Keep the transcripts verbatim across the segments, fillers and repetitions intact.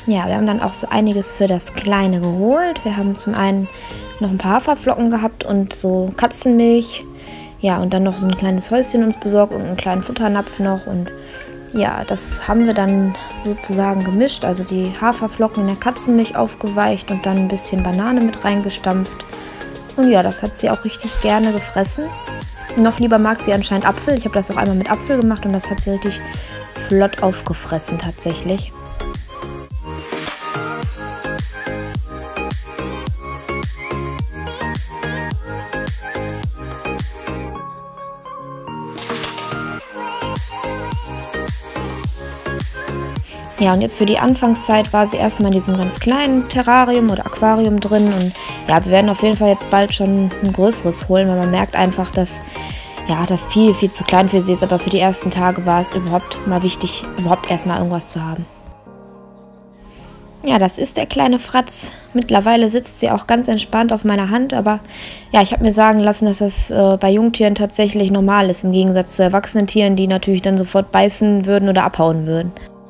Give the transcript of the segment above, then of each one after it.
Ja, wir haben dann auch so einiges für das Kleine geholt. Wir haben zum einen noch ein paar Haferflocken gehabt und so Katzenmilch. Ja, und dann noch so ein kleines Häuschen uns besorgt und einen kleinen Futternapf noch. Und ja, das haben wir dann sozusagen gemischt. Also die Haferflocken in der Katzenmilch aufgeweicht und dann ein bisschen Banane mit reingestampft. Und ja, das hat sie auch richtig gerne gefressen. Noch lieber mag sie anscheinend Apfel. Ich habe das auch einmal mit Apfel gemacht und das hat sie richtig flott aufgefressen tatsächlich. Ja, und jetzt für die Anfangszeit war sie erstmal in diesem ganz kleinen Terrarium oder Aquarium drin. Und ja, wir werden auf jeden Fall jetzt bald schon ein größeres holen, weil man merkt einfach, dass ja, das viel, viel zu klein für sie ist. Aber für die ersten Tage war es überhaupt mal wichtig, überhaupt erstmal irgendwas zu haben. Ja, das ist der kleine Fratz. Mittlerweile sitzt sie auch ganz entspannt auf meiner Hand. Aber ja, ich habe mir sagen lassen, dass das äh, bei Jungtieren tatsächlich normal ist. Im Gegensatz zu erwachsenen Tieren, die natürlich dann sofort beißen würden oder abhauen würden.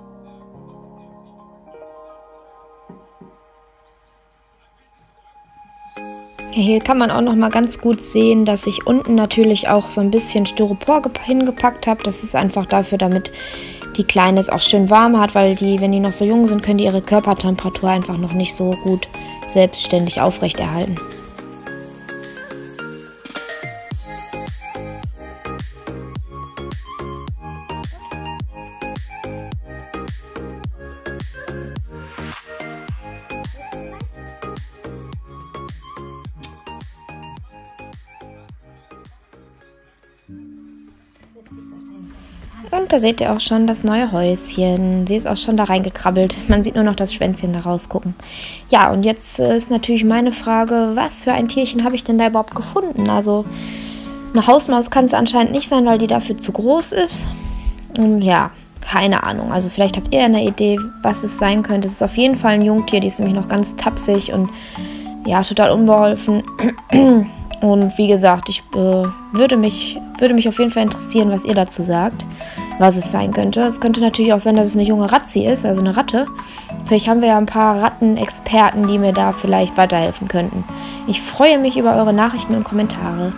Hier kann man auch noch mal ganz gut sehen, dass ich unten natürlich auch so ein bisschen Styropor hingepackt habe. Das ist einfach dafür, damit die Kleine es auch schön warm hat, weil die, wenn die noch so jung sind, können die ihre Körpertemperatur einfach noch nicht so gut selbstständig aufrechterhalten. Und da seht ihr auch schon das neue Häuschen. Sie ist auch schon da reingekrabbelt. Man sieht nur noch das Schwänzchen da rausgucken. Ja, und jetzt ist natürlich meine Frage, was für ein Tierchen habe ich denn da überhaupt gefunden? Also eine Hausmaus kann es anscheinend nicht sein, weil die dafür zu groß ist. Und ja, keine Ahnung. Also vielleicht habt ihr eine Idee, was es sein könnte. Es ist auf jeden Fall ein Jungtier. Die ist nämlich noch ganz tapsig und ja, total unbeholfen. Und wie gesagt, ich äh, würde, mich, würde mich auf jeden Fall interessieren, was ihr dazu sagt, was es sein könnte. Es könnte natürlich auch sein, dass es eine junge Ratzi ist, also eine Ratte. Vielleicht haben wir ja ein paar Rattenexperten, die mir da vielleicht weiterhelfen könnten. Ich freue mich über eure Nachrichten und Kommentare.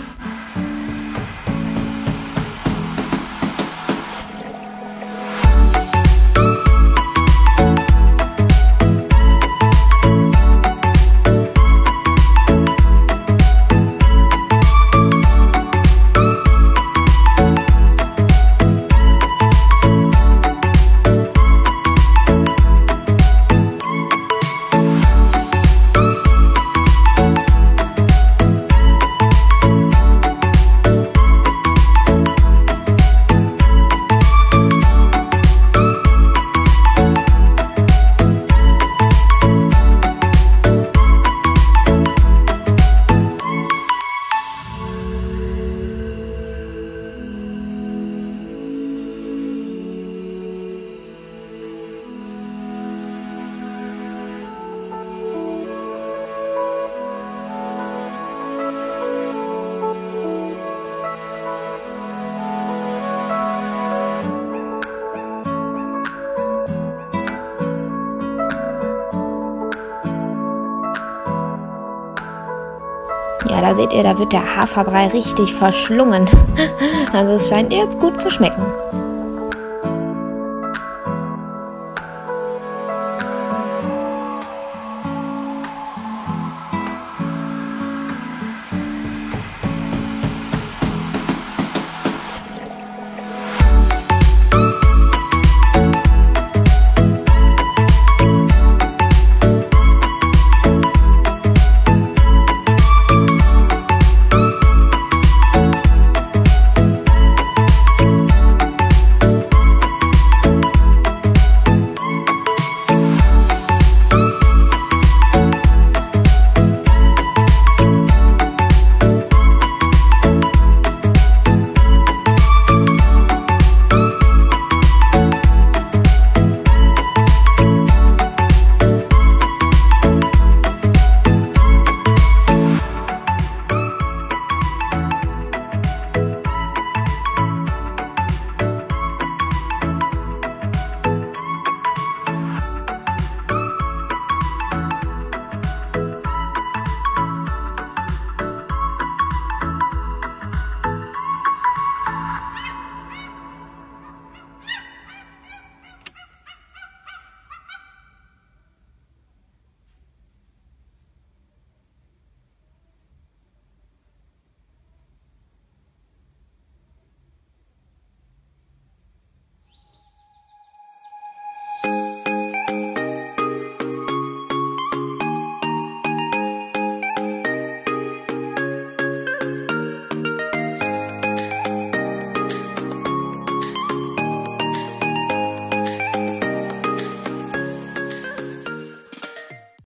Ja, da seht ihr, da wird der Haferbrei richtig verschlungen. Also es scheint ihr jetzt gut zu schmecken.